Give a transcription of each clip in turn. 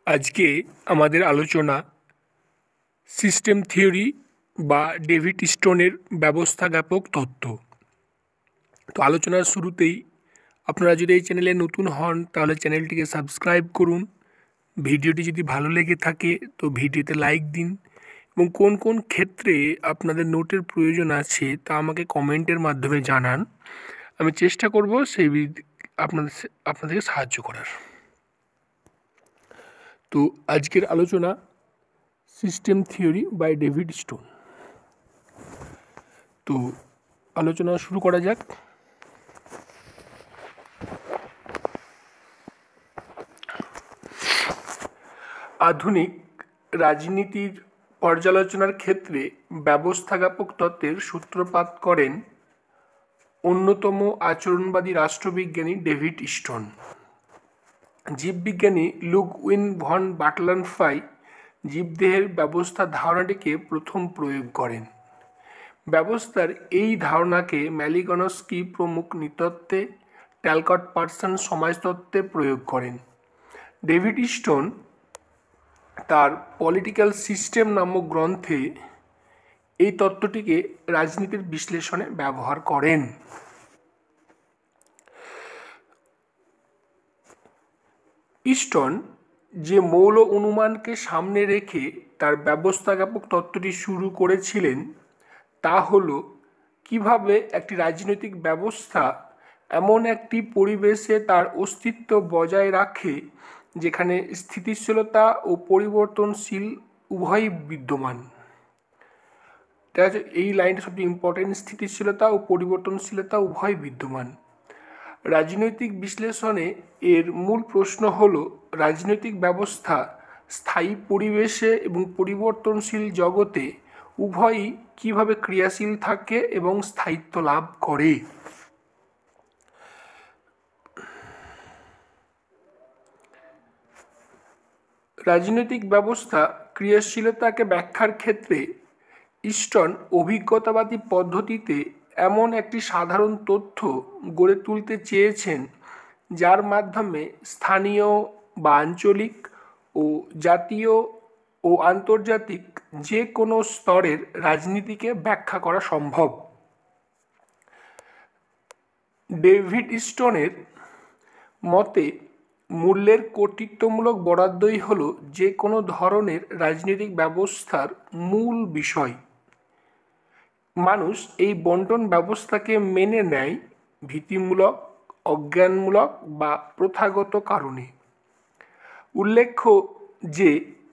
আজকে আমাদের আলোচনা সিস্টেম থিওরি বা ডেভিড স্টোনের ব্যবস্থাজ্ঞাপক তত্ত্ব। তো আলোচনার শুরুতেই আপনারা যদি এই চ্যানেলে নতুন হন তাহলে চ্যানেলটিকে সাবস্ক্রাইব করুন। ভিডিওটি যদি ভালো লেগে থাকে তো ভিডিওতে লাইক দিন এবং কোন কোন ক্ষেত্রে আপনাদের নোটের প্রয়োজন আছে তা আমাকে কমেন্টের মাধ্যমে জানান। আমি চেষ্টা করব সেই আপনাদেরকে সাহায্য করার। তো আজকের আলোচনা system theory by David Stone. তো আলোচনা শুরু করা যাক। আধুনিক রাজনীতির পর্যালোচনার ক্ষেত্রে ব্যবস্থাজ্ঞাপক তত্ত্বের সূত্রপাত করেন অন্যতম আচরণবাদী রাষ্ট্রবিজ্ঞানী ডেভিড স্টোন। জীববিজ্ঞানী লুডউইগ ভন বাটলারফ্লাই জীবদেহের ব্যবস্থা ধারণাটিকে প্রথম প্রয়োগ করেন। ব্যবস্থার এই ধারণাকে ম্যালিগনস্কি প্রমুখ নৃতত্ত্বে, ট্যালকট পার্সন সমাজতত্ত্বে প্রয়োগ করেন। ডেভিড স্টোন তার পলিটিক্যাল সিস্টেম নামক গ্রন্থে এই তত্ত্বটিকে রাজনীতির বিশ্লেষণে ব্যবহার করেন। স্টোন যে মৌল অনুমানকে সামনে রেখে তার ব্যবস্থাজ্ঞাপক তত্ত্বটি শুরু করেছিলেন তা হল কিভাবে একটি রাজনৈতিক ব্যবস্থা এমন একটি পরিবেশে তার অস্তিত্ব বজায় রাখে যেখানে স্থিতিশীলতা ও পরিবর্তনশীল উভয়ই বিদ্যমান। এই লাইনটা সবচেয়ে ইম্পর্টেন্ট, স্থিতিশীলতা ও পরিবর্তনশীলতা উভয় বিদ্যমান। রাজনৈতিক বিশ্লেষণে এর মূল প্রশ্ন হল রাজনৈতিক ব্যবস্থা স্থায়ী পরিবেশে এবং পরিবর্তনশীল জগতে উভয়ই কিভাবে ক্রিয়াশীল থাকে এবং স্থায়িত্ব লাভ করে। রাজনৈতিক ব্যবস্থা ক্রিয়াশীলতাকে ব্যাখ্যার ক্ষেত্রে স্টোন অভিজ্ঞতাবাদী পদ্ধতিতে এমন একটি সাধারণ তথ্য গড়ে তুলতে চেয়েছেন যার মাধ্যমে স্থানীয় বা আঞ্চলিক ও জাতীয় ও আন্তর্জাতিক যে কোনো স্তরের রাজনীতিকে ব্যাখ্যা করা সম্ভব। ডেভিড স্টোনের মতে মূল্যের কর্তৃত্বমূলক বরাদ্দই হল যে কোনো ধরনের রাজনৈতিক ব্যবস্থার মূল বিষয়। মানুষ এই বণ্টন ব্যবস্থাকে মেনে নেয় ভীতিমূলক, অজ্ঞানমূলক বা প্রথাগত কারণে। উল্লেখ্য যে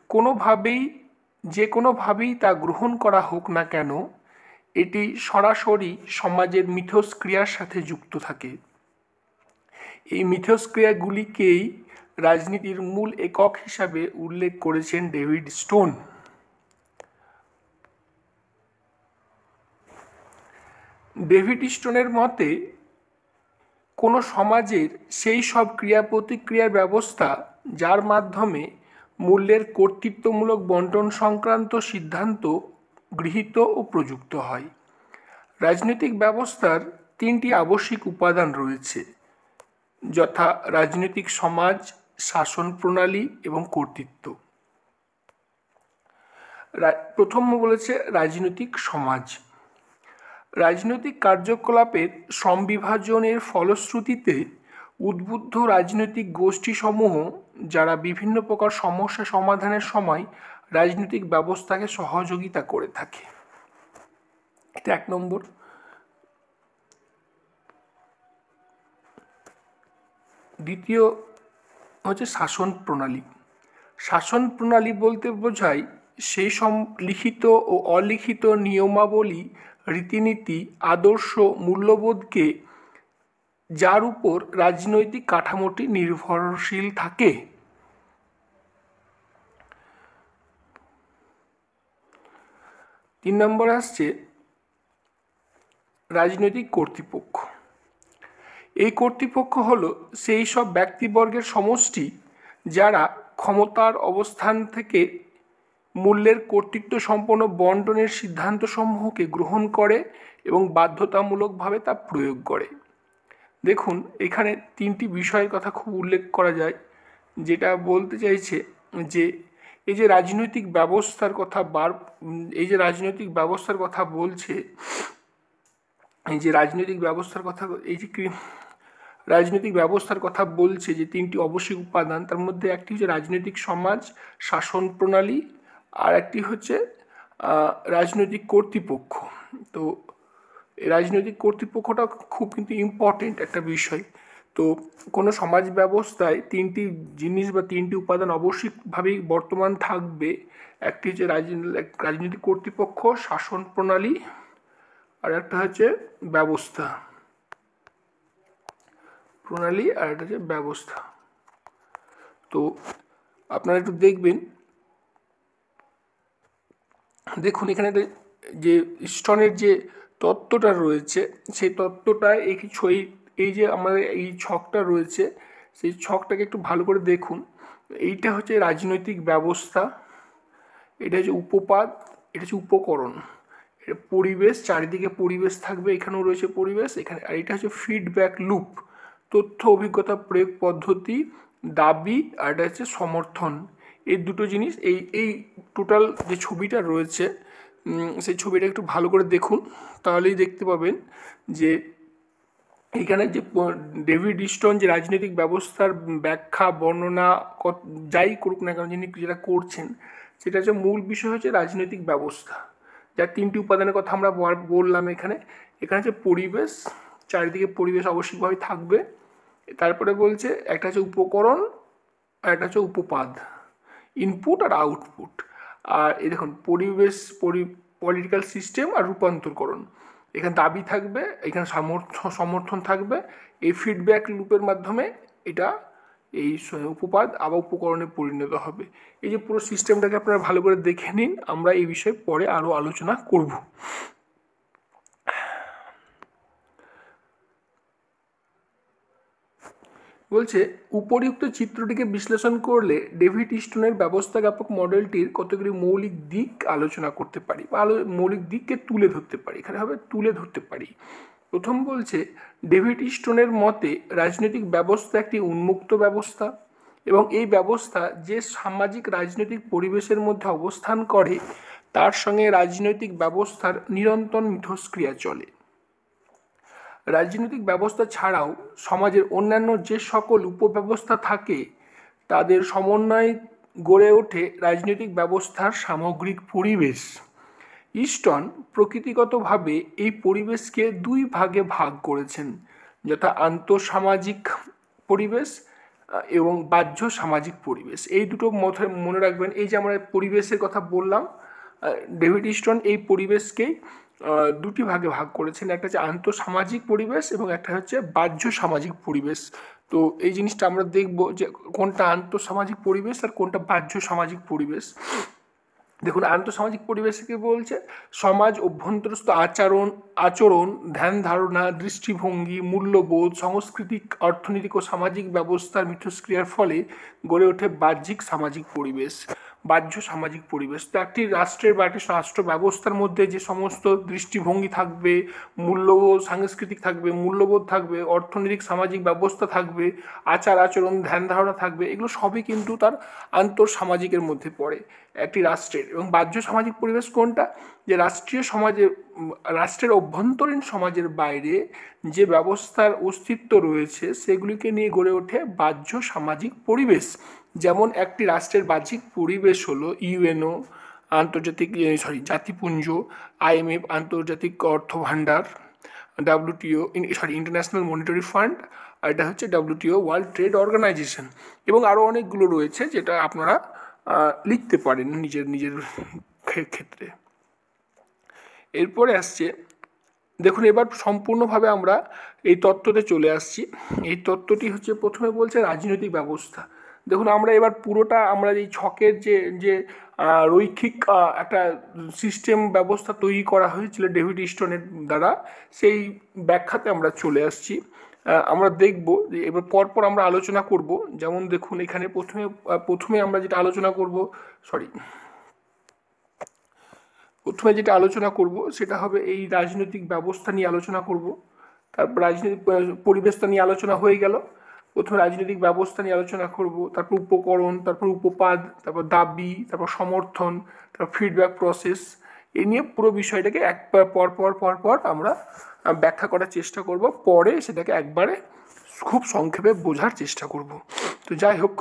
কোনোভাবেই তা গ্রহণ করা হোক না কেন এটি সরাসরি সমাজের মিথস্ক্রিয়ার সাথে যুক্ত থাকে। এই মিথস্ক্রিয়াগুলিকেই রাজনীতির মূল একক হিসাবে উল্লেখ করেছেন ডেভিড স্টোন। ডেভিড স্টোনের মতে কোনো সমাজের সেই সব ক্রিয়া প্রতিক্রিয়ার ব্যবস্থা যার মাধ্যমে মূল্যের কর্তৃত্বমূলক বণ্টন সংক্রান্ত সিদ্ধান্ত গৃহীত ও প্রযুক্ত হয়। রাজনৈতিক ব্যবস্থার তিনটি আবশ্যিক উপাদান রয়েছে, যথা রাজনৈতিক সমাজ, শাসন প্রণালী এবং কর্তৃত্ব। প্রথম বলেছে রাজনৈতিক সমাজ। রাজনৈতিক কার্যকলাপের সমবিভাজনের ফলশ্রুতিতে উদ্বুদ্ধ রাজনৈতিক গোষ্ঠীসমূহ যারা বিভিন্ন প্রকার সমস্যা সমাধানের সময় রাজনৈতিক ব্যবস্থাকে সহযোগিতা করে থাকে। এটা 1 নম্বর। দ্বিতীয় হচ্ছে শাসন প্রণালী। শাসন প্রণালী বলতে বোঝায় সেই সব লিখিত ও অলিখিত নিয়মাবলী, রীতিনীতি, আদর্শ, মূল্যবোধকে যার উপর রাজনৈতিক কাঠামোটি নির্ভরশীল থাকে। তিন নম্বরে আসছে রাজনৈতিক কর্তৃপক্ষ। এই কর্তৃপক্ষ হল সেই সব ব্যক্তিবর্গের সমষ্টি যারা ক্ষমতার অবস্থান থেকে মূল্যের কর্তৃত্ব সম্পন্ন বণ্টনের সিদ্ধান্তসমূহকে গ্রহণ করে এবং বাধ্যতামূলকভাবে তা প্রয়োগ করে। দেখুন এখানে তিনটি বিষয়ের কথা খুব উল্লেখ করা যায়, যেটা বলতে চাইছে যে এই যে রাজনৈতিক ব্যবস্থার কথা এই যে রাজনৈতিক ব্যবস্থার কথা বলছে, এই যে রাজনৈতিক ব্যবস্থার কথা এই যে রাজনৈতিক ব্যবস্থার কথা বলছে যে তিনটি আবশ্যিক উপাদান, তার মধ্যে একটি হচ্ছে রাজনৈতিক সমাজ, শাসন প্রণালী, আর একটি হচ্ছে রাজনৈতিক কর্তৃপক্ষ। তো এই রাজনৈতিক কর্তৃপক্ষটা খুব কিন্তু ইম্পর্টেন্ট একটা বিষয়। তো কোনো সমাজ ব্যবস্থায় তিনটি জিনিস বা তিনটি উপাদান অবশ্যইভাবেই বর্তমান থাকবে। একটি হচ্ছে রাজনৈতিক কর্তৃপক্ষ, শাসন প্রণালী, আর একটা হচ্ছে ব্যবস্থা প্রণালী, আর একটা হচ্ছে ব্যবস্থা। তো আপনারা একটু দেখুন এখানে যে ইস্টনের যে তত্ত্বটা রয়েছে, সেই তত্ত্বটায় এই যে আমাদের এই ছকটা রয়েছে, সেই ছকটাকে একটু ভালো করে দেখুন। এইটা হচ্ছে রাজনৈতিক ব্যবস্থা, এটা হচ্ছে উপপাদ, এটা হচ্ছে উপকরণ, এটা পরিবেশ, চারিদিকে পরিবেশ থাকবে, এখানেও রয়েছে পরিবেশ এখানে। আর এটা হচ্ছে ফিডব্যাক লুপ, তথ্য অভিজ্ঞতা প্রয়োগ পদ্ধতি, দাবি, আর এটা হচ্ছে সমর্থন। এই দুটো জিনিস, এই টোটাল যে ছবিটা রয়েছে, সেই ছবিটা একটু ভালো করে দেখুন, তাহলেই দেখতে পাবেন যে এইখানে যে ডেভিড ইস্টন যে রাজনৈতিক ব্যবস্থার ব্যাখ্যা বর্ণনা যাই করুক না কেন, যিনি যেটা করছেন, সেটা হচ্ছে মূল বিষয় হচ্ছে রাজনৈতিক ব্যবস্থা, যার তিনটি উপাদানের কথা আমরা বললাম। এখানে হচ্ছে পরিবেশ, চারিদিকে পরিবেশ আবশ্যিকভাবে থাকবে। তারপরে বলছে একটা হচ্ছে উপকরণ, আর একটা হচ্ছে উপপাদ, ইনপুট আর আউটপুট। আর এই দেখুন পরিবেশ, পলিটিক্যাল সিস্টেম আর রূপান্তরকরণ। এখানে দাবি থাকবে, এখানে সমর্থন থাকবে। এই ফিডব্যাক লুপের মাধ্যমে এটা এই উপপাদ আবার উপকরণে পরিণত হবে। এই যে পুরো সিস্টেমটাকে আপনারা ভালো করে দেখে নিন, আমরা এই বিষয়ে পরে আরও আলোচনা করব। বলছে উপরিউক্ত চিত্রটিকে বিশ্লেষণ করলে ডেভিড ইস্টনের ব্যবস্থাজ্ঞাপক মডেলটির কতগুলি মৌলিক দিক আলোচনা করতে পারি, বা মৌলিক দিককে তুলে ধরতে পারি। এখানে হবে তুলে ধরতে পারি। প্রথম বলছে ডেভিড ইস্টনের মতে রাজনৈতিক ব্যবস্থা একটি উন্মুক্ত ব্যবস্থা, এবং এই ব্যবস্থা যে সামাজিক রাজনৈতিক পরিবেশের মধ্যে অবস্থান করে তার সঙ্গে রাজনৈতিক ব্যবস্থার নিরন্তর মিথস্ক্রিয়া চলে। রাজনৈতিক ব্যবস্থা ছাড়াও সমাজের অন্যান্য যে সকল উপব্যবস্থা থাকে তাদের সমন্বয়ে গড়ে ওঠে রাজনৈতিক ব্যবস্থার সামগ্রিক পরিবেশ। ইস্টন প্রকৃতিগতভাবে এই পরিবেশকে দুই ভাগে ভাগ করেছেন, যথা আন্তঃসামাজিক পরিবেশ এবং বাহ্য সামাজিক পরিবেশ। এই দুটো মনে রাখবেন। এই যে আমরা পরিবেশের কথা বললাম, ডেভিড ইস্টন এই পরিবেশকেই দুটি ভাগে ভাগ করেছেন, একটা হচ্ছে আন্তঃসামাজিক পরিবেশ এবং একটা হচ্ছে বাহ্য সামাজিক পরিবেশ। তো এই জিনিসটা আমরা দেখব যে কোনটা আন্তঃসামাজিক পরিবেশ আর কোনটা বাহ্য সামাজিক পরিবেশ। দেখুন আন্তঃসামাজিক পরিবেশকে বলছে সমাজ অভ্যন্তরস্থ আচরণ, ধ্যান ধারণা, দৃষ্টিভঙ্গি, মূল্যবোধ, সাংস্কৃতিক, অর্থনৈতিক ও সামাজিক ব্যবস্থার মিথস্ক্রিয়ার ফলে গড়ে ওঠে বাহ্যিক সামাজিক পরিবেশ, বাহ্য সামাজিক পরিবেশ। তো একটি রাষ্ট্রের বা একটি রাষ্ট্র ব্যবস্থার মধ্যে যে সমস্ত দৃষ্টিভঙ্গি থাকবে, মূল্যবোধ সাংস্কৃতিক থাকবে, মূল্যবোধ থাকবে, অর্থনৈতিক সামাজিক ব্যবস্থা থাকবে, আচার আচরণ, ধ্যান ধারণা থাকবে, এগুলো সবই কিন্তু তার আন্তঃসামাজিকের মধ্যে পড়ে একটি রাষ্ট্রের। এবং বাহ্য সামাজিক পরিবেশ কোনটা, যে রাষ্ট্রীয় সমাজে, রাষ্ট্রের অভ্যন্তরীণ সমাজের বাইরে যে ব্যবস্থার অস্তিত্ব রয়েছে সেগুলিকে নিয়ে গড়ে ওঠে বাহ্য সামাজিক পরিবেশ। যেমন একটি রাষ্ট্রের বাহ্যিক পরিবেশ হলো ইউএনও, আন্তর্জাতিক জাতিপুঞ্জ, আইএমএফ আন্তর্জাতিক অর্থ ভাণ্ডার, ডাব্লিউটিও ইন্টারন্যাশনাল মনিটারি ফান্ড, আর এটা হচ্ছে ডাব্লিউটিও ওয়ার্ল্ড ট্রেড অর্গানাইজেশন, এবং আরও অনেকগুলো রয়েছে যেটা আপনারা লিখতে পারেন নিজের ক্ষেত্রে। এরপরে আসছে, দেখুন এবার সম্পূর্ণভাবে আমরা এই তত্ত্বতে চলে আসছি। এই তত্ত্বটি হচ্ছে প্রথমে বলছে রাজনৈতিক ব্যবস্থা। দেখুন আমরা এবার পুরোটা আমরা এই ছকের যে রৈখিক একটা সিস্টেম ব্যবস্থা তৈরি করা হয়েছিল ডেভিড ইস্টনের দ্বারা, সেই ব্যাখ্যাতে আমরা চলে আসছি। আমরা দেখব যে এবার পরপর আমরা আলোচনা করব। যেমন দেখুন এখানে প্রথমে আমরা যেটা আলোচনা করব, প্রথমে যেটা আলোচনা করব সেটা হবে এই রাজনৈতিক ব্যবস্থা নিয়ে আলোচনা করব। তারপর রাজনৈতিক পরিবেশটা নিয়ে আলোচনা হয়ে গেল। প্রথমে রাজনৈতিক ব্যবস্থা নিয়ে আলোচনা করব, তারপর উপকরণ, তারপর উপপাদ, তারপর দাবি, তারপর সমর্থন, তারপর ফিডব্যাক প্রসেস। এ নিয়ে পুরো বিষয়টাকে একবার পর আমরা ব্যাখ্যা করার চেষ্টা করব, পরে সেটাকে একবারে খুব সংক্ষেপে বোঝার চেষ্টা করব। তো যাই হোক,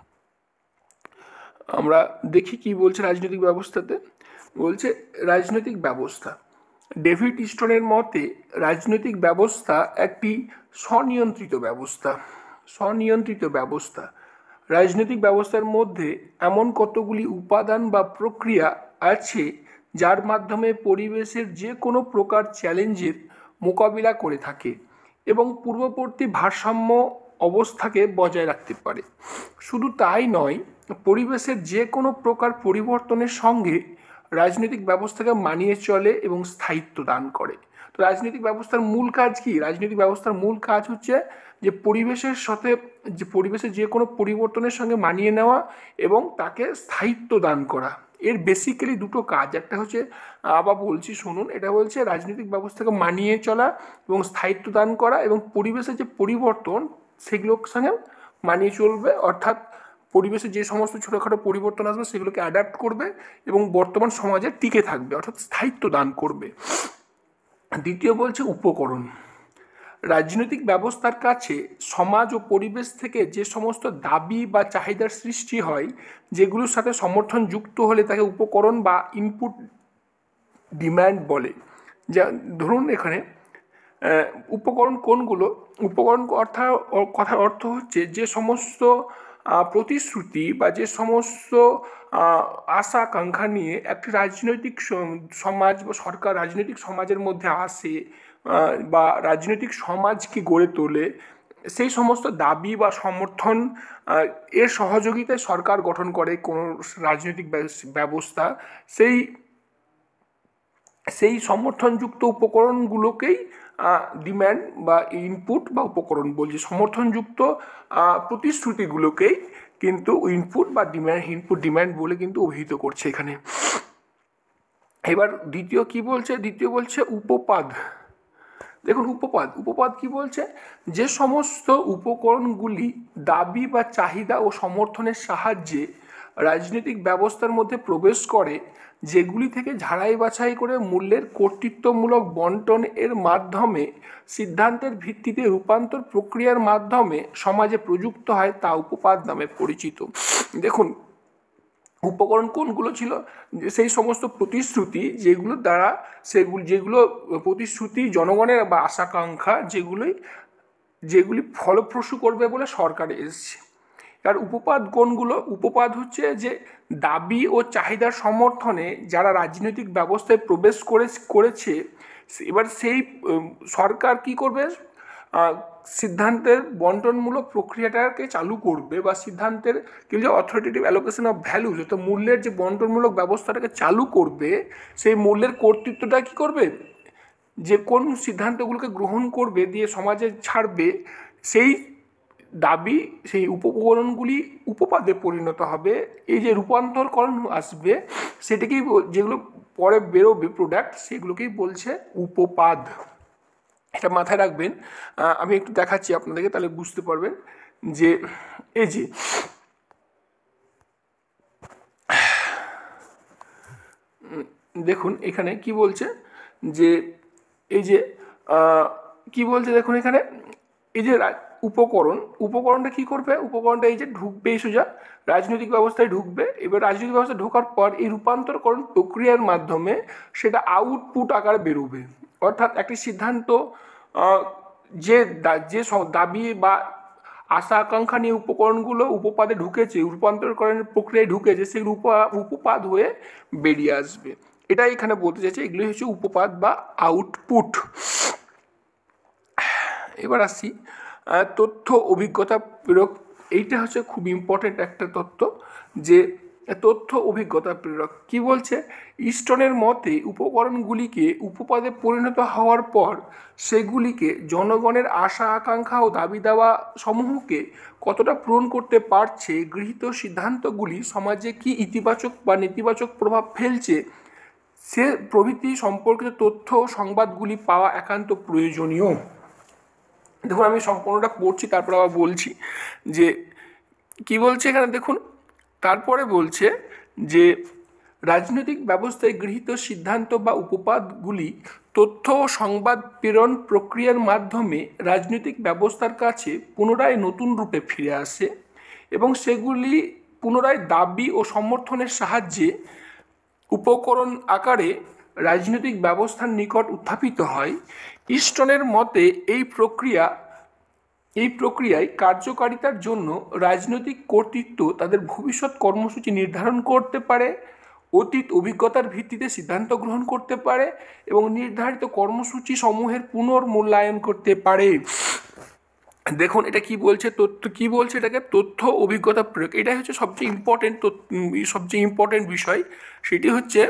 আমরা দেখি কি বলছে রাজনৈতিক ব্যবস্থাতে। বলছে রাজনৈতিক ব্যবস্থা, ডেভিড ইস্টনের মতে রাজনৈতিক ব্যবস্থা একটি স্বনিয়ন্ত্রিত ব্যবস্থা। স্বনিয়ন্ত্রিত ব্যবস্থা, রাজনৈতিক ব্যবস্থার মধ্যে এমন কতগুলি উপাদান বা প্রক্রিয়া আছে যার মাধ্যমে পরিবেশের যে কোনো প্রকার চ্যালেঞ্জের মোকাবিলা করে থাকে এবং পূর্ববর্তী ভারসাম্য অবস্থাকে বজায় রাখতে পারে। শুধু তাই নয়, পরিবেশের যে কোনো প্রকার পরিবর্তনের সঙ্গে রাজনৈতিক ব্যবস্থাকে মানিয়ে চলে এবং স্থায়িত্ব দান করে। তো রাজনৈতিক ব্যবস্থার মূল কাজ কি? রাজনৈতিক ব্যবস্থার মূল কাজ হচ্ছে যে পরিবেশের সাথে, যে পরিবেশের যে কোনো পরিবর্তনের সঙ্গে মানিয়ে নেওয়া এবং তাকে স্থায়িত্ব দান করা। এর বেসিক্যালি দুটো কাজ, একটা হচ্ছে, আবার বলছি শুনুন, এটা বলছে রাজনৈতিক ব্যবস্থাকে মানিয়ে চলা এবং স্থায়িত্ব দান করা, এবং পরিবেশের যে পরিবর্তন সেগুলোর সঙ্গে মানিয়ে চলবে, অর্থাৎ পরিবেশে যে সমস্ত ছোটোখাটো পরিবর্তন আসবে সেগুলোকে অ্যাডাপ্ট করবে এবং বর্তমান সমাজে টিকে থাকবে, অর্থাৎ স্থায়িত্ব দান করবে। দ্বিতীয় বলছে উপকরণ, রাজনৈতিক ব্যবস্থার কাছে সমাজ ও পরিবেশ থেকে যে সমস্ত দাবি বা চাহিদার সৃষ্টি হয়, যেগুলোর সাথে সমর্থন যুক্ত হলে তাকে উপকরণ বা ইনপুট ডিম্যান্ড বলে। যা ধরুন এখানে উপকরণ কোনগুলো? উপকরণ কথার অর্থ হচ্ছে যে সমস্ত প্রতিশ্রুতি বা যে সমস্ত আশা আকাঙ্ক্ষা নিয়ে একটি রাজনৈতিক সমাজ বা সরকার রাজনৈতিক সমাজের মধ্যে আসে বা রাজনৈতিক সমাজকে গড়ে তোলে, সেই সমস্ত দাবি বা সমর্থন এর সহযোগিতায় সরকার গঠন করে কোনো রাজনৈতিক ব্যবস্থা। সেই সেই সমর্থনযুক্ত উপকরণগুলোকেই ডিম্যান্ড বা ইনপুট বা উপকরণ বলছি। সমর্থনযুক্ত প্রতিশ্রুতিগুলোকেই কিন্তু ইনপুট বা ডিম্যান্ড বলে কিন্তু অভিহিত করছে এখানে। এবার দ্বিতীয় কি বলছে? দ্বিতীয় বলছে উপপাদ। দেখুন উপপাদ কি বলছে? যে সমস্ত উপকরণগুলি দাবি বা চাহিদা ও সমর্থনের সাহায্যে রাজনৈতিক ব্যবস্থার মধ্যে প্রবেশ করে, যেগুলি থেকে ঝাড়াই বাছাই করে মূল্যের কর্তৃত্বমূলক বন্টন এর মাধ্যমে সিদ্ধান্তের ভিত্তিতে রূপান্তর প্রক্রিয়ার মাধ্যমে সমাজে প্রযুক্ত হয়, তা উপপাদ নামে পরিচিত। দেখুন উপকরণ কোনগুলো ছিল? সেই সমস্ত প্রতিশ্রুতি যেগুলো দ্বারা যেগুলো প্রতিশ্রুতি জনগণের বা আশাকাঙ্ক্ষা যেগুলি ফলপ্রসূ করবে বলে সরকার এসেছে। আর উপপাদ কোনগুলো? উপপাদ হচ্ছে যে দাবি ও চাহিদার সমর্থনে যারা রাজনৈতিক ব্যবস্থায় প্রবেশ করেছে, এবার সেই সরকার কি করবে? সিদ্ধান্তের বন্টনমূলক প্রক্রিয়াটাকে চালু করবে বা সিদ্ধান্তের কি যে অথরিটেটিভ অ্যালোকেশন অফ ভ্যালুজ, অর্থাৎ মূল্যের যে বন্টনমূলক ব্যবস্থাটাকে চালু করবে, সেই মূল্যের কর্তৃত্বটা কি করবে? যে কোন সিদ্ধান্তগুলোকে গ্রহণ করবে দিয়ে সমাজে ছাড়বে, সেই দাবি, সেই উপকরণগুলি উপপাদে পরিণত হবে। এই যে রূপান্তরকরণ আসবে সেটাকেই, যেগুলো পরে বেরোবে প্রোডাক্ট, সেগুলোকেই বলছে উপপাদ। এটা মাথায় রাখবেন। আমি একটু দেখাচ্ছি আপনাদেরকে, তাহলে বুঝতে পারবেন যে এই যে দেখুন এখানে কি বলছে, যে এই যে কি বলছে দেখুন এখানে, এই যে উপকরণটা কি করবে? উপকরণটা এই যে ঢুকবে, সোজা রাজনৈতিক ব্যবস্থায় ঢুকবে। এবার রাজনৈতিক ব্যবস্থায় ঢোকার পর এই রূপান্তরকরণ প্রক্রিয়ার মাধ্যমে সেটা আউটপুট আকারে বেরোবে, অর্থাৎ একটি সিদ্ধান্ত যে দাবি বা আশা আকাঙ্ক্ষা নিয়ে উপকরণগুলো উপপাদে ঢুকেছে, রূপান্তরকরণের প্রক্রিয়ায় ঢুকেছে, সেগুলো উপপাদ হয়ে বেরিয়ে আসবে। এটাই এখানে বলতে চাইছে, এগুলোই হচ্ছে উপপাদ বা আউটপুট। এবার আসি তথ্য অভিজ্ঞতা প্রেরক। এইটা হচ্ছে খুব ইম্পর্টেন্ট একটা তথ্য, যে তথ্য অভিজ্ঞতা প্রেরক কি বলছে? ইস্টনের মতে উপকরণগুলিকে উপপাদে পরিণত হওয়ার পর সেগুলিকে জনগণের আশা আকাঙ্ক্ষা ও দাবি দাওয়া সমূহকে কতটা পূরণ করতে পারছে, গৃহীত সিদ্ধান্তগুলি সমাজে কি ইতিবাচক বা নেতিবাচক প্রভাব ফেলছে, সে প্রভৃতি সম্পর্কিত তথ্য ও সংবাদগুলি পাওয়া একান্ত প্রয়োজনীয়। দেখুন আমি সম্পূর্ণটা পড়ছি, তারপর আবার বলছি যে কি বলছে এখানে। দেখুন তারপরে বলছে যে রাজনৈতিক ব্যবস্থায় গৃহীত সিদ্ধান্ত বা উপপাদগুলি তথ্য ও সংবাদ প্রেরণ প্রক্রিয়ার মাধ্যমে রাজনৈতিক ব্যবস্থার কাছে পুনরায় নতুন রূপে ফিরে আসে এবং সেগুলি পুনরায় দাবি ও সমর্থনের সাহায্যে উপকরণ আকারে রাজনৈতিক ব্যবস্থার নিকট উত্থাপিত হয়। ইস্টনের মতে এই প্রক্রিয়ায় কার্যকারিতার জন্য রাজনৈতিক কর্তৃত্ব তাদের ভবিষ্যৎ কর্মসূচি নির্ধারণ করতে পারে, অতীত অভিজ্ঞতার ভিত্তিতে সিদ্ধান্ত গ্রহণ করতে পারে এবং নির্ধারিত কর্মসূচি সমূহের পুনর্মূল্যায়ন করতে পারে। দেখুন এটা কি বলছে, তথ্য কি বলছে, এটাকে তথ্য অভিজ্ঞতা প্রয়োগ, এটাই হচ্ছে সবচেয়ে ইম্পর্টেন্ট বিষয়। সেটি হচ্ছে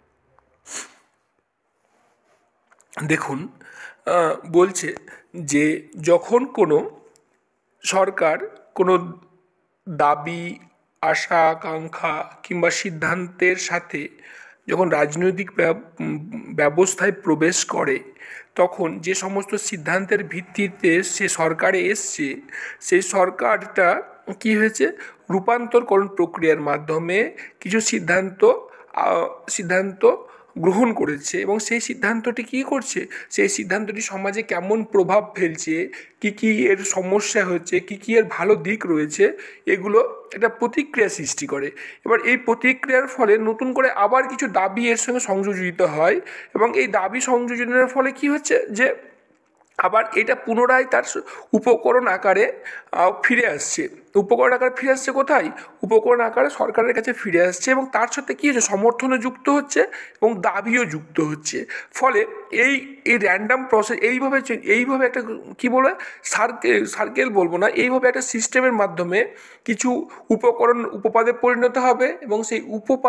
দেখুন বলছে যে যখন কোনো সরকার কোনো দাবি, আশা আকাঙ্ক্ষা কিংবা সিদ্ধান্তের সাথে যখন রাজনৈতিক ব্যবস্থায় প্রবেশ করে, তখন যে সমস্ত সিদ্ধান্তের ভিত্তিতে সে সরকারে এসছে, সেই সরকারটা কি হয়েছে, রূপান্তরকরণ প্রক্রিয়ার মাধ্যমে কিছু সিদ্ধান্ত গ্রহণ করেছে এবং সেই সিদ্ধান্তটি কী করছে, সেই সিদ্ধান্তটি সমাজে কেমন প্রভাব ফেলছে, কী কী এর সমস্যা হচ্ছে, কী কী এর ভালো দিক রয়েছে, এগুলো একটা প্রতিক্রিয়া সৃষ্টি করে। এবার এই প্রতিক্রিয়ার ফলে নতুন করে আবার কিছু দাবি এর সঙ্গে সংযোজিত হয় এবং এই দাবি সংযোজনের ফলে কি হচ্ছে যে আবার এটা পুনরায় তার উপকরণ আকারে ফিরে আসছে। উপকরণ আকারে ফিরে আসছে কোথায়, উপকরণ আকারে সরকারের কাছে ফিরে আসছে এবং তার সাথে কী হচ্ছে, সমর্থনও যুক্ত হচ্ছে এবং দাবিও যুক্ত হচ্ছে। ফলে এই এই র্যান্ডাম প্রসেস এইভাবে একটা কী বলে সার্কেল বলবো না, এইভাবে একটা সিস্টেমের মাধ্যমে কিছু উপপাদে পরিণত হবে এবং সেই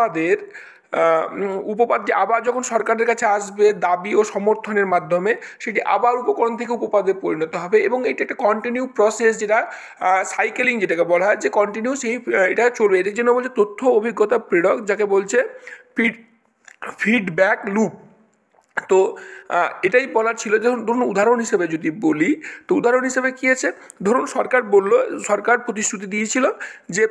উপপাদ যে আবার যখন সরকারের কাছে আসবে দাবি ও সমর্থনের মাধ্যমে, সেটি আবার উপকরণ থেকে উপপাদে পরিণত হবে এবং এটা একটা কন্টিনিউ প্রসেস, যেটা সাইকেলিং যেটাকে বলা হয়, যে কন্টিনিউ এটা চলবে। এটার জন্য বলছে তথ্য অভিজ্ঞতা প্রেরক, যাকে বলছে ফিডব্যাক লুপ। তো এটাই বলার ছিল। ধরুন উদাহরণ হিসেবে যদি বলি, তো উদাহরণ হিসেবে কী আছে, ধরুন সরকার প্রতিশ্রুতি দিয়েছিল যে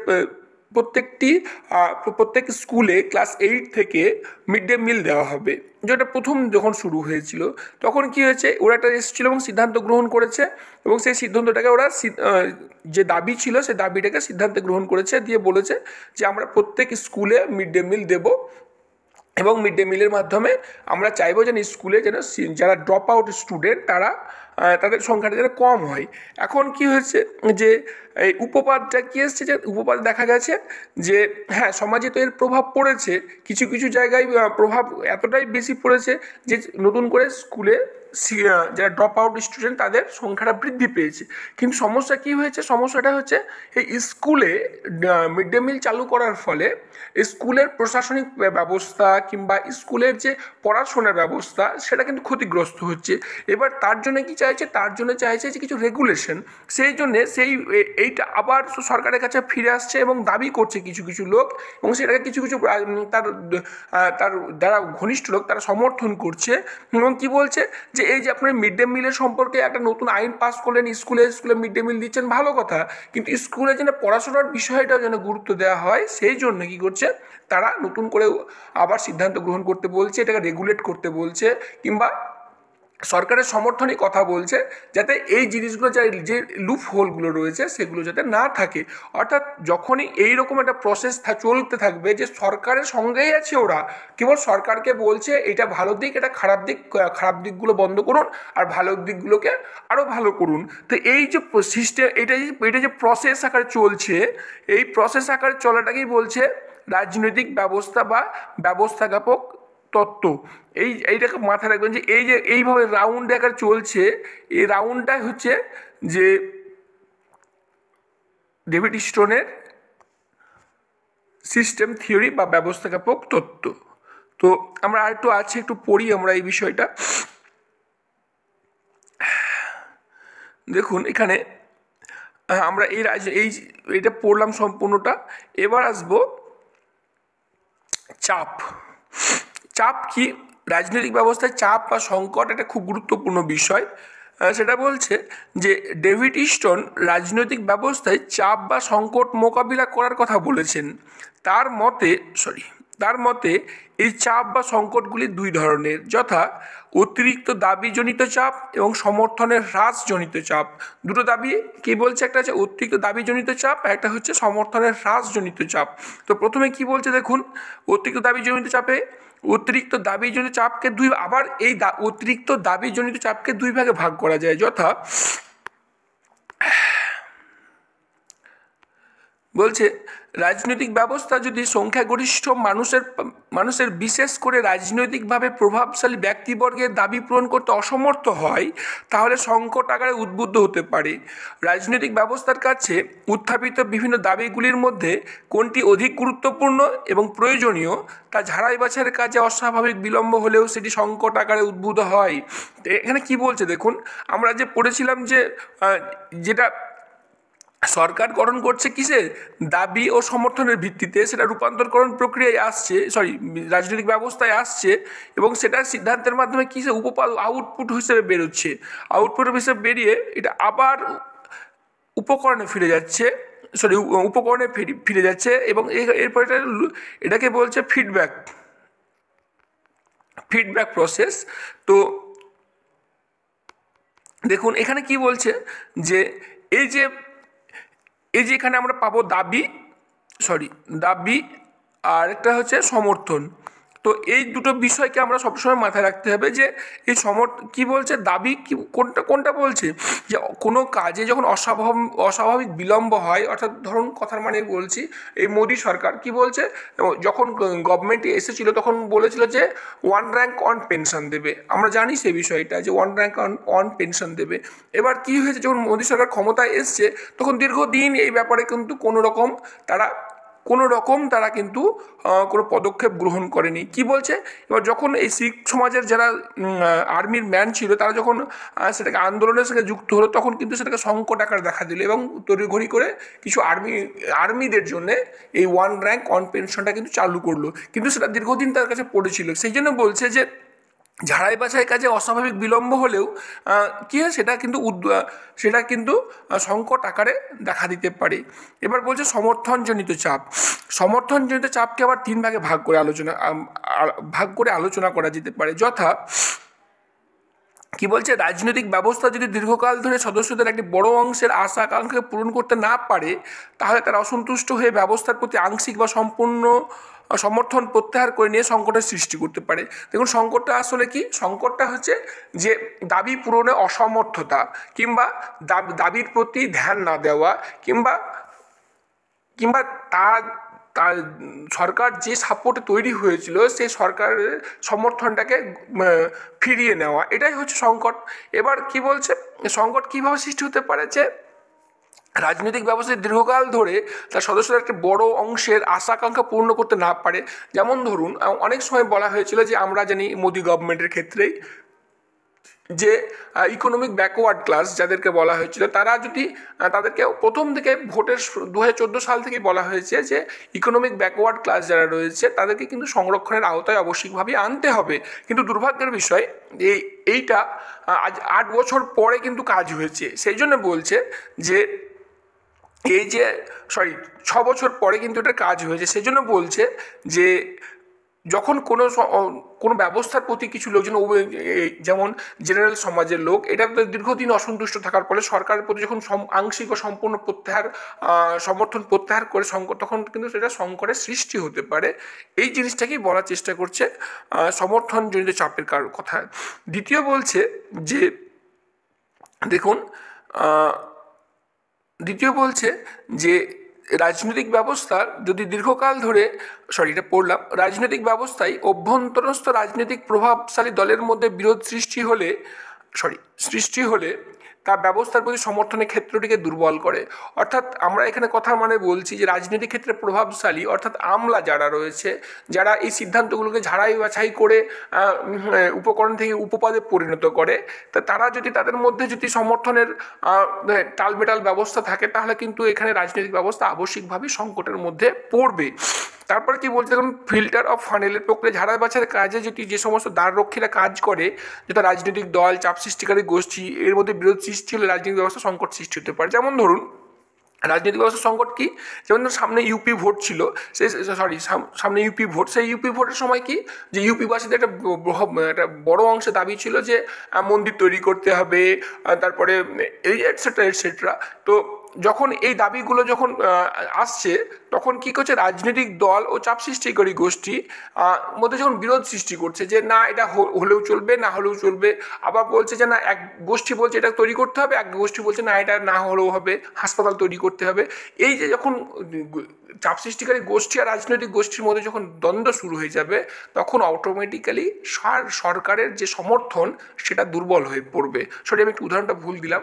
প্রত্যেক স্কুলে ক্লাস 8 থেকে মিড ডে মিল দেওয়া হবে, যেটা প্রথম যখন শুরু হয়েছিল তখন কি হয়েছে, ওরা একটা এসেছিলো এবং সিদ্ধান্ত গ্রহণ করেছে এবং সেই সিদ্ধান্তটাকে ওরা যে দাবি ছিল সেই দাবিটাকে সিদ্ধান্তে গ্রহণ করেছে, দিয়ে বলেছে যে আমরা প্রত্যেক স্কুলে মিড ডে মিল দেবো এবং মিড ডে মিলের মাধ্যমে আমরা চাইবো যেন স্কুলে যারা ড্রপ আউট স্টুডেন্ট তাদের সংখ্যাটা যেন কম হয়। এখন কি হয়েছে যে এই উপপাদটা কী এসছে, যে উপপাদ দেখা গেছে যে হ্যাঁ সমাজে তো এর প্রভাব পড়েছে, কিছু কিছু জায়গায় প্রভাব এতটাই বেশি পড়েছে যে নতুন করে স্কুলে যারা ড্রপ আউট স্টুডেন্ট তাদের সংখ্যাটা বৃদ্ধি পেয়েছে। কিন্তু সমস্যা কী হয়েছে, সমস্যাটা হচ্ছে এই স্কুলে মিড ডে মিল চালু করার ফলে স্কুলের প্রশাসনিক ব্যবস্থা কিংবা স্কুলের যে পড়াশোনার ব্যবস্থা সেটা কিন্তু ক্ষতিগ্রস্ত হচ্ছে। এবার তার জন্য কি চাইছে, তার জন্য চাইছে যে কিছু রেগুলেশন, সেই জন্যে এইটা আবার সরকারের কাছে ফিরে আসছে এবং দাবি করছে কিছু কিছু লোক এবং সেটাকে কিছু কিছু তার যারা ঘনিষ্ঠ লোক তারা সমর্থন করছে এবং কি বলছে যে এই যে আপনার মিড ডে মিলের সম্পর্কে একটা নতুন আইন পাস করলেন, স্কুলে মিড ডে মিল দিচ্ছেন, ভালো কথা, কিন্তু স্কুলে যেন পড়াশোনার বিষয়টাও যেন গুরুত্ব দেওয়া হয়, সেই জন্য কী করছে তারা নতুন করে আবার সিদ্ধান্ত গ্রহণ করতে বলছে, এটাকে রেগুলেট করতে বলছে কিংবা সরকারের সমর্থনই কথা বলছে, যাতে এই জিনিসগুলো যে লুপ হোলগুলো রয়েছে সেগুলো যাতে না থাকে। অর্থাৎ যখনই এইরকম একটা প্রসেস চলতে থাকবে যে সরকারের সঙ্গেই আছে ওরা, কেবল সরকারকে বলছে এটা ভালো দিক, এটা খারাপ দিকগুলো বন্ধ করুন আর ভালো দিকগুলোকে আরও ভালো করুন। তো এই যে সিস্টেম, এটা যে প্রসেস আকারে চলছে, এই প্রসেস আকারে চলাটাকেই বলছে রাজনৈতিক ব্যবস্থা বা ব্যবস্থাপক তত্ত্ব। এইটাকে মাথায় রাখবেন যে এইভাবে রাউন্ড আকারে চলছে, এই রাউন্ডটাই হচ্ছে যে ডেভিড স্টোনের সিস্টেম থিওরি বা ব্যবস্থাপক তত্ত্ব। তো আমরা আরেকটু আছে, একটু পড়ি আমরা এই বিষয়টা। দেখুন এখানে আমরা এইটা পড়লাম সম্পূর্ণটা। এবার আসবো চাপ কি, রাজনৈতিক ব্যবস্থায় চাপ বা সংকট একটা খুব গুরুত্বপূর্ণ বিষয়। সেটা বলছে যে ডেভিড ইস্টন রাজনৈতিক ব্যবস্থায় চাপ বা সংকট মোকাবিলা করার কথা বলেছেন। তার মতে এই চাপ বা সংকটগুলি দুই ধরনের, যথা অতিরিক্ত দাবিজনিত চাপ এবং সমর্থনের হ্রাসজনিত চাপ। দুটো দাবি কি বলছে, একটা হচ্ছে অতিরিক্ত দাবিজনিত চাপ, একটা হচ্ছে সমর্থনের হ্রাসজনিত চাপ। তো প্রথমে কি বলছে দেখুন, অতিরিক্ত দাবিজনিত চাপকে অতিরিক্ত দাবিজনিত চাপকে দুই ভাগে ভাগ করা যায়, যথা বলছে রাজনৈতিক ব্যবস্থা যদি সংখ্যাগরিষ্ঠ মানুষের বিশেষ করে রাজনৈতিকভাবে প্রভাবশালী ব্যক্তিবর্গের দাবি পূরণ করতে অসমর্থ হয়, তাহলে সংকট আকারে উদ্বুদ্ধ হতে পারে। রাজনৈতিক ব্যবস্থার কাছে উত্থাপিত বিভিন্ন দাবিগুলির মধ্যে কোনটি অধিক গুরুত্বপূর্ণ এবং প্রয়োজনীয় তা ঝাড়াই বাছাইয়ের কাজে অস্বাভাবিক বিলম্ব হলেও সেটি সংকট আকারে উদ্ভূত হয়। এখানে কি বলছে দেখুন, আমরা যে পড়েছিলাম যে যেটা সরকার গঠন করছে কিসের, দাবি ও সমর্থনের ভিত্তিতে, সেটা রূপান্তরকরণ প্রক্রিয়ায় আসছে, রাজনৈতিক ব্যবস্থায় আসছে, এবং সেটা সিদ্ধান্তের মাধ্যমে কিসে আউটপুট হিসেবে বেরোচ্ছে। আউটপুট হিসেবে বেরিয়ে এটা আবার উপকরণে ফিরে যাচ্ছে, এবং এরপর এটাকে বলছে ফিডব্যাক প্রসেস। তো দেখুন এখানে কি বলছে যে এই যে এখানে আমরা পাবো দাবি আর একটা হচ্ছে সমর্থন। তো এই দুটো বিষয়কে আমরা সবসময় মাথায় রাখতে হবে যে এই কি বলছে, দাবি কি কোনটা বলছে যে কোনো কাজে যখন অস্বাভাবিক বিলম্ব হয়, অর্থাৎ ধরুন কথার মানে বলছি, এই মোদী সরকার কি বলছে, যখন গভর্নমেন্টে এসেছিল তখন বলেছিল যে 1 rank on পেনশন দেবে, আমরা জানি সেই বিষয়টা যে 1 rank on পেনশন দেবে। এবার কি হয়েছে, যখন মোদী সরকার ক্ষমতায় এসছে তখন দীর্ঘদিন এই ব্যাপারে কিন্তু কোনো রকম তারা কিন্তু কোনো পদক্ষেপ গ্রহণ করেনি। কি বলছে, এবার যখন এই শিখ সমাজের যারা আর্মির ম্যান ছিল তারা যখন সেটাকে আন্দোলনের সঙ্গে যুক্ত হলো, তখন কিন্তু সেটাকে সংকট আকার দেখা দিল, এবং তড়িঘড়ি করে কিছু আর্মিদের জন্যে এই 1 rank on পেনশনটা কিন্তু চালু করলো, কিন্তু সেটা দীর্ঘদিন তার কাছে পড়েছিল। সেই জন্য বলছে যে ঝাড়াই বাছাই কাজে অস্বাভাবিক বিলম্ব হলেও কি হয়, সেটা কিন্তু সংকট আকারে দেখা দিতে পারে। এবার বলছে সমর্থনজনিত চাপকে আবার 3 ভাগে ভাগ করে আলোচনা করা যেতে পারে, যথা কি বলছে, রাজনৈতিক ব্যবস্থা যদি দীর্ঘকাল ধরে সদস্যদের একটি বড় অংশের আশা আকাঙ্ক্ষা পূরণ করতে না পারে, তাহলে তারা অসন্তুষ্ট হয়ে ব্যবস্থার প্রতি আংশিক বা সম্পূর্ণ সমর্থন প্রত্যাহার করে নিয়ে সংকটের সৃষ্টি করতে পারে। দেখুন সংকটটা আসলে কি, সংকটটা হচ্ছে যে দাবি পূরণে অসমর্থতা, কিংবা দাবির প্রতি ধ্যান না দেওয়া, কিংবা তার সরকার যে সাপোর্টে তৈরি হয়েছিল সেই সরকারের সমর্থনটাকে ফিরিয়ে নেওয়া, এটাই হচ্ছে সংকট। এবার কি বলছে, সংকট কীভাবে সৃষ্টি হতে পারে, যে রাজনৈতিক ব্যবস্থায় দীর্ঘকাল ধরে তার সদস্যরা একটা বড় অংশের আশা আকাঙ্ক্ষা পূর্ণ করতে না পারে। যেমন ধরুন অনেক সময় বলা হয়েছিল যে আমরা জানি মোদি গভর্নমেন্টের ক্ষেত্রেই যে ইকোনমিক ব্যাকওয়ার্ড ক্লাস যাদেরকে বলা হয়েছিল, তাদেরকে প্রথম থেকে ভোটের 2014 সাল থেকে বলা হয়েছে যে ইকোনমিক ব্যাকওয়ার্ড ক্লাস যারা রয়েছে তাদেরকে কিন্তু সংরক্ষণের আওতায় আবশ্যিকভাবে আনতে হবে। কিন্তু দুর্ভাগ্যের বিষয় এইটা আজ 8 বছর পরে কিন্তু কাজ হয়েছে। সেই জন্য বলছে যে 6 বছর পরে কিন্তু এটা কাজ হয়েছে। সেই জন্য বলছে যে যখন কোনো ব্যবস্থার প্রতি কিছু লোকজন, যেমন জেনারেল সমাজের লোক, এটা দীর্ঘদিন অসন্তুষ্ট থাকার ফলে সরকারের প্রতি যখন আংশিক ও সম্পূর্ণ সমর্থন প্রত্যাহার করে সংকট, তখন কিন্তু সেটা সংকটের সৃষ্টি হতে পারে। এই জিনিসটাকেই বলার চেষ্টা করছে সমর্থনজনিত চাপের কথা। দ্বিতীয় বলছে যে রাজনৈতিক ব্যবস্থার যদি দীর্ঘকাল ধরে রাজনৈতিক ব্যবস্থায় অভ্যন্তরস্থ রাজনৈতিক প্রভাবশালী দলের মধ্যে বিরোধ সৃষ্টি হলে তা ব্যবস্থার প্রতি সমর্থনের ক্ষেত্রটিকে দুর্বল করে। অর্থাৎ আমরা এখানে কথা মানে বলছি যে রাজনৈতিক ক্ষেত্রে প্রভাবশালী অর্থাৎ আমলা যারা রয়েছে, যারা এই সিদ্ধান্তগুলোকে ঝাড়াই বাছাই করে উপকরণ থেকে উপপাদে পরিণত করে, তারা যদি তাদের মধ্যে যদি সমর্থনের টালমেটাল ব্যবস্থা থাকে, তাহলে কিন্তু এখানে রাজনৈতিক ব্যবস্থা আবশ্যিকভাবে সংকটের মধ্যে পড়বে। তারপরে কি বলছে দেখুন, ফিল্টার অফ ফানেলের প্রক্রিয়া ঝাড়া বাছার কাজে যদি যে সমস্ত দ্বাররক্ষীরা কাজ করে, যেটা রাজনৈতিক দল, চাপ সৃষ্টিকারী গোষ্ঠী, এর মধ্যে বিরোধ সৃষ্টি হলে রাজনৈতিক ব্যবস্থা সংকট সৃষ্টি হতে পারে। যেমন ধরুন রাজনৈতিক ব্যবস্থা সংকট কি, যেমন ধরুন সামনে ইউপি ভোট ছিল, সামনে ইউপি ভোট, সেই ইউপি ভোটের সময় কি, যে ইউপিবাসীদের একটা বড় অংশে দাবি ছিল যে মন্দির তৈরি করতে হবে, তারপরে এই এটসেট্রা এটসেট্রা। তো যখন এই দাবিগুলো যখন আসছে, তখন কী করছে রাজনৈতিক দল ও চাপ সৃষ্টিকারী গোষ্ঠী মধ্যে যখন বিরোধ সৃষ্টি করছে যে না এটা হলেও চলবে, না হলেও চলবে, আবার বলছে যে না, এক গোষ্ঠী বলছে এটা তৈরি করতে হবে, এক গোষ্ঠী বলছে না এটা না হলেও হবে, হাসপাতাল তৈরি করতে হবে। এই যে যখন চাপ সৃষ্টিকারী গোষ্ঠী আর রাজনৈতিক গোষ্ঠীর মধ্যে যখন দ্বন্দ্ব শুরু হয়ে যাবে, তখন অটোমেটিক্যালি সরকারের যে সমর্থন সেটা দুর্বল হয়ে পড়বে। সরি, আমি একটু উদাহরণটা ভুল দিলাম।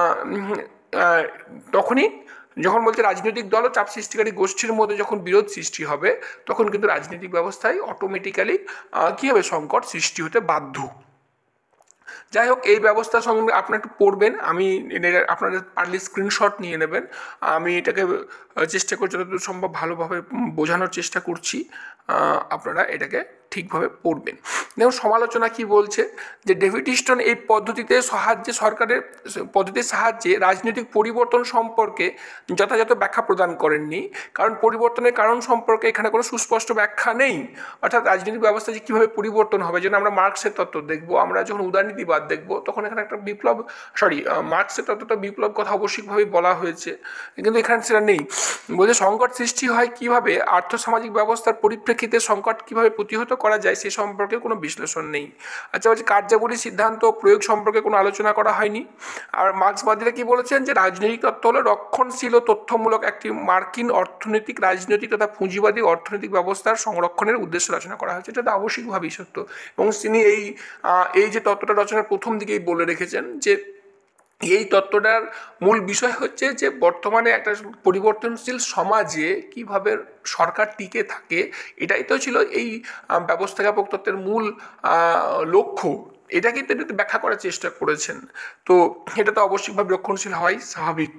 তখনই যখন বলছে রাজনৈতিক দল ও চাপ সৃষ্টিকারী গোষ্ঠীর মধ্যে যখন বিরোধ সৃষ্টি হবে, তখন কিন্তু রাজনৈতিক ব্যবস্থায় অটোমেটিক্যালি কী হবে, সংকট সৃষ্টি হতে বাধ্য। যাই হোক, এই ব্যবস্থা সঙ্গে আপনারা একটু পড়বেন, আমি আপনাদের পারলে স্ক্রিনশট নিয়ে নেবেন। আমি এটাকে চেষ্টা করছি যতদূর সম্ভব ভালোভাবে বোঝানোর চেষ্টা করছি, আপনারা এটাকে ঠিকভাবে পড়বেন। দেখুন সমালোচনা কি বলছে, যে ডেভিড ইস্টন এই সরকারের পদ্ধতির সাহায্যে রাজনৈতিক পরিবর্তন সম্পর্কে যথাযথ ব্যাখ্যা প্রদান করেননি, কারণ পরিবর্তনের কারণ সম্পর্কে এখানে কোনো সুস্পষ্ট ব্যাখ্যা নেই। অর্থাৎ রাজনৈতিক ব্যবস্থা যে কীভাবে পরিবর্তন হবে, যেন আমরা মার্ক্সের তত্ত্ব দেখব, আমরা যখন উদারনীতিবাদ দেখব, তখন এখানে একটা মার্ক্সের তত্ত্বটা বিপ্লব কথা আবশ্যিকভাবেই বলা হয়েছে, কিন্তু এখানে সেটা নেই। বলছে সংকট সৃষ্টি হয় কিভাবে, আর্থসামাজিক ব্যবস্থার পরিপ্রেক্ষিতে সংকট কিভাবে প্রতিহত করা যায় সে সম্পর্কে কোনো বিশ্লেষণ নেই। আচ্ছা, বলছে কার্যাবলী, সিদ্ধান্ত, প্রয়োগ সম্পর্কে কোনো আলোচনা করা হয়নি। আর মার্ক্সবাদীরা কি বলেছেন, যে রাজনৈতিক তত্ত্ব হলো রক্ষণশীল ও তথ্যমূলক একটি মার্কিন অর্থনৈতিক, রাজনৈতিক তথা পুঁজিবাদী অর্থনৈতিক ব্যবস্থার সংরক্ষণের উদ্দেশ্যে রচনা করা হয়েছে। এটা তো আবশ্যিকভাবেই সত্য, এবং তিনি এই যে তত্ত্বটা রচনার প্রথম দিকেই বলে রেখেছেন যে এই তত্ত্বটার মূল বিষয় হচ্ছে যে বর্তমানে একটা পরিবর্তনশীল সমাজে কিভাবে সরকার টিকে থাকে, এটাই তো ছিল এই ব্যবস্থাপক তত্ত্বের মূল লক্ষ্য। এটা কিন্তু ব্যাখ্যা করার চেষ্টা করেছেন। তো এটা তো অবশ্যইভাবে রক্ষণশীল হয়, স্বাভাবিক।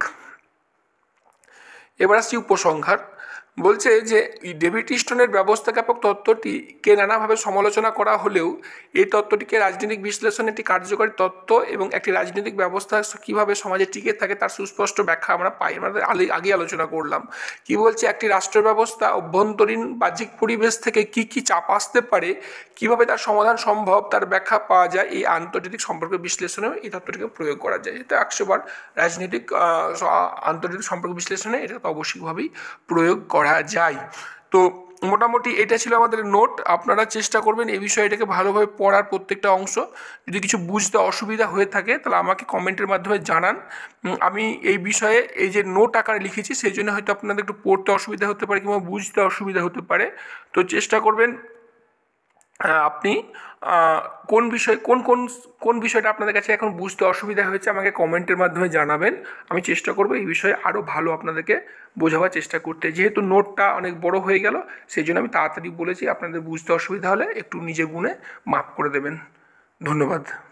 এবার আসছি উপসংহার। বলছে যে ডেভিড ইস্টনের ব্যবস্থাপক তত্ত্বটিকে নানাভাবে সমালোচনা করা হলেও এই তত্ত্বটিকে রাজনৈতিক বিশ্লেষণে একটি কার্যকরী তত্ত্ব এবং একটি রাজনৈতিক ব্যবস্থা কীভাবে সমাজে টিকে থাকে তার সুস্পষ্ট ব্যাখ্যা আমরা পাই। আমরা আগে আলোচনা করলাম। কি বলছে, একটি রাষ্ট্র ব্যবস্থা অভ্যন্তরীণ বাহ্যিক পরিবেশ থেকে কি কি চাপ আসতে পারে, কিভাবে তার সমাধান সম্ভব, তার ব্যাখ্যা পাওয়া যায় এই আন্তর্জাতিক সম্পর্ক বিশ্লেষণেও এই তত্ত্বটিকে প্রয়োগ করা যায়। এটা 100বার রাজনৈতিক আন্তর্জাতিক সম্পর্ক বিশ্লেষণে এটা তো অবশ্যইভাবেই প্রয়োগ করা যায়। তো মোটামুটি এটা ছিল আমাদের নোট। আপনারা চেষ্টা করবেন এই বিষয়টাকে ভালোভাবে পড়ার, প্রত্যেকটা অংশ। যদি কিছু বুঝতে অসুবিধা হয়ে থাকে তাহলে আমাকে কমেন্টের মাধ্যমে জানান। আমি এই বিষয়ে এই যে নোট আকারে লিখেছি সেই জন্য হয়তো আপনাদের একটু পড়তে অসুবিধা হতে পারে কিংবা বুঝতে অসুবিধা হতে পারে। তো চেষ্টা করবেন আপনি কোন বিষয়টা আপনাদের কাছে এখন বুঝতে অসুবিধা হয়েছে আমাকে কমেন্টের মাধ্যমে জানাবেন। আমি চেষ্টা করব এই বিষয়ে আরও ভালো আপনাদেরকে বোঝাবার চেষ্টা করতে। যেহেতু নোটটা অনেক বড় হয়ে গেল সেই জন্য আমি তাড়াতাড়ি বলেছি, আপনাদের বুঝতে অসুবিধা হলে একটু নিজে গুণে মাপ করে দেবেন। ধন্যবাদ।